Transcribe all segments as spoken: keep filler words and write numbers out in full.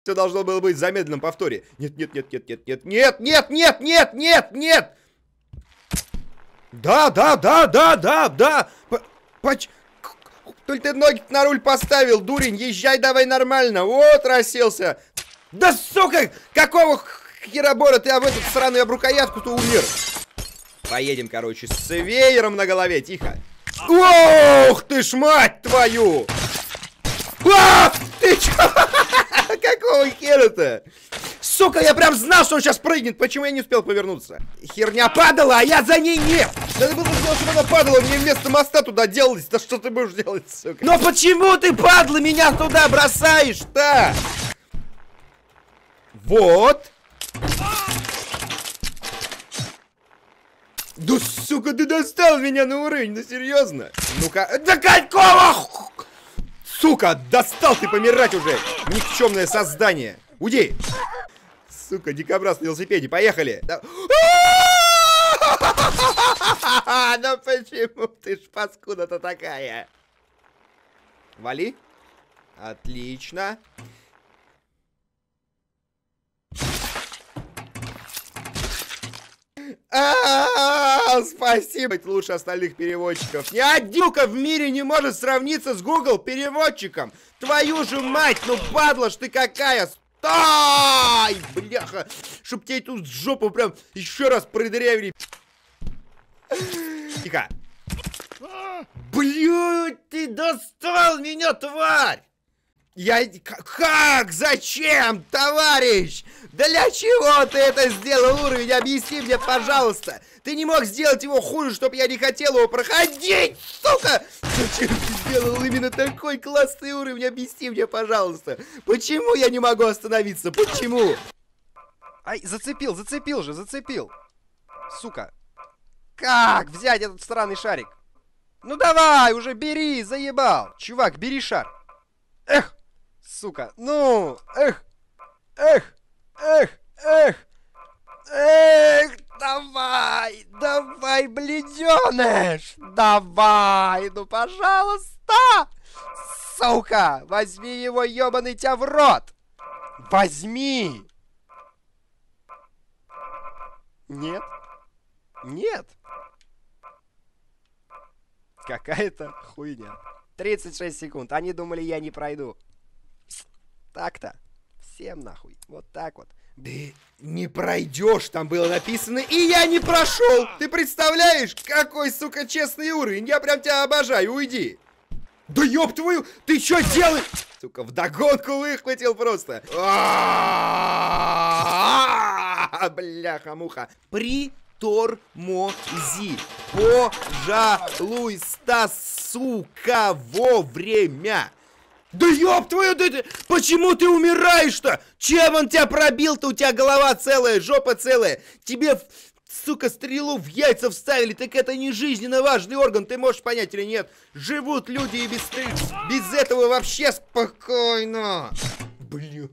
Все должно было быть в замедленном повторе. Нет, нет, нет, нет, нет, нет, нет, нет, нет, нет, нет, нет. Да, да, да, да, да, да. Поч... Только ты ноги на руль поставил, дурень. Езжай давай нормально. Вот, расселся. Да, сука, какого херобора ты об эту сраную об рукоятку-то умер? Поедем, короче, с веером на голове. Тихо. Ох ты ж, мать твою! А, ты чё? Какого хера-то? Сука, я прям знал, что он сейчас прыгнет. Почему я не успел повернуться? Херня падала, а я за ней нет. Надо было сделать, чтобы она падала. Мне вместо моста туда делалось. Да что ты будешь делать, сука? Но почему ты, падла, меня туда бросаешь-то? Вот. Да, сука, ты достал меня на уровень. Ну, серьезно? Ну-ка. Да какого? Сука, достал ты помирать уже. Никчемное создание. Уйди. Сука, дикобраз на велосипеде. Поехали. Да. Ну почему ты ж паскуда-то такая? Вали. Отлично. А-а-а, спасибо. Лучше остальных переводчиков. Ни однюка в мире не может сравниться с Google переводчиком. Твою же мать, ну падла ж ты какая. Стой, бляха. Чтоб тебе тут жопу прям еще раз продырявили. Тихо. Блядь, ты достал меня, тварь. Я... Как? Зачем, товарищ? Для чего ты это сделал, уровень? Объясни мне, пожалуйста. Ты не мог сделать его хуже, чтобы я не хотел его проходить, сука! Зачем ты сделал именно такой классный уровень? Объясни мне, пожалуйста. Почему я не могу остановиться? Почему? Ай, зацепил, зацепил же, зацепил. Сука. Как взять этот странный шарик? Ну давай, уже бери, заебал. Чувак, бери шар. Эх! Сука, ну, эх, эх, эх, эх, эх, давай, давай, бляденыш, давай, ну, пожалуйста, сука, возьми его, ебаный тебя в рот, возьми. Нет, нет, какая-то хуйня. тридцать шесть секунд, они думали, я не пройду. Так-то. Всем нахуй. Вот так вот. Ты не пройдешь, там было написано, и я не прошел. Ты представляешь, какой, сука, честный уровень. Я прям тебя обожаю, уйди. Да ёб твою, ты что делаешь? Сука, вдогонку выхватил просто. Бляха-муха. Притормози. Пожалуйста, сука, вовремя. Да ёб твою, да ты, почему ты умираешь-то? Чем он тебя пробил-то? У тебя голова целая, жопа целая. Тебе, сука, стрелу в яйца вставили. Так это не жизненно важный орган, ты можешь понять или нет? Живут люди и без, без этого вообще спокойно. Бля.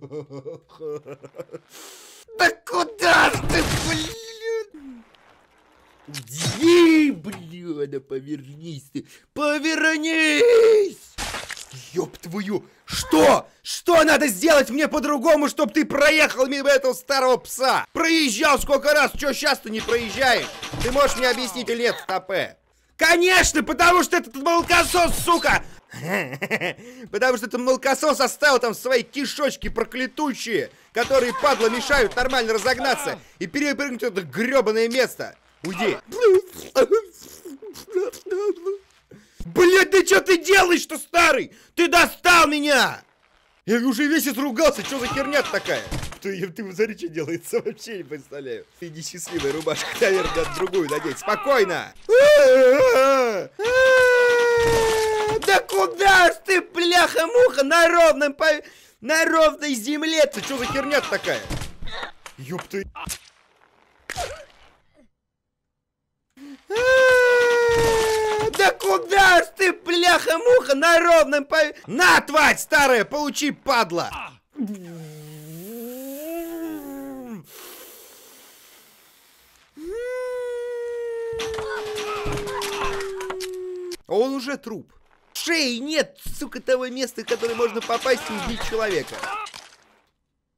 Да куда ж ты, блин? Иди, бля, да повернись ты. Повернись! Ёб твою! Что? Что надо сделать мне по-другому, чтобы ты проехал мимо этого старого пса? Проезжал сколько раз, чё сейчас ты не проезжаешь? Ты можешь мне объяснить или нет, стопе? Конечно, потому что этот молокосос, сука! Потому что этот молокосос оставил там свои кишочки проклятущие, которые, падла, мешают нормально разогнаться и перепрыгнуть это грёбаное место. Уйди. Блядь, да что ты делаешь-то, старый? Ты достал меня! Я уже весь изругался, что за херня такая? Ты, ты смотри, что делается, вообще не представляю. Ты несчастливая рубашка, наверное, надо другую надеть. Спокойно! Да куда ж ты, бляха-муха, на ровном, по... на ровной земле-то? Что за херня такая? Ёб ты... Да куда ж ты, бляха-муха, на ровном по... На, тварь старая, получи, падла! Он уже труп. Шеи нет, сука, того места, в которое можно попасть и убить человека.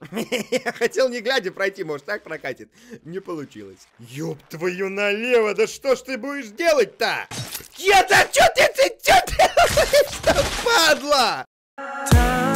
Я хотел не глядя пройти, может так прокатит. Не получилось. Ёб твою налево, да что ж ты будешь делать-то? Кета, чё ты, ты, чё ты, что, падла?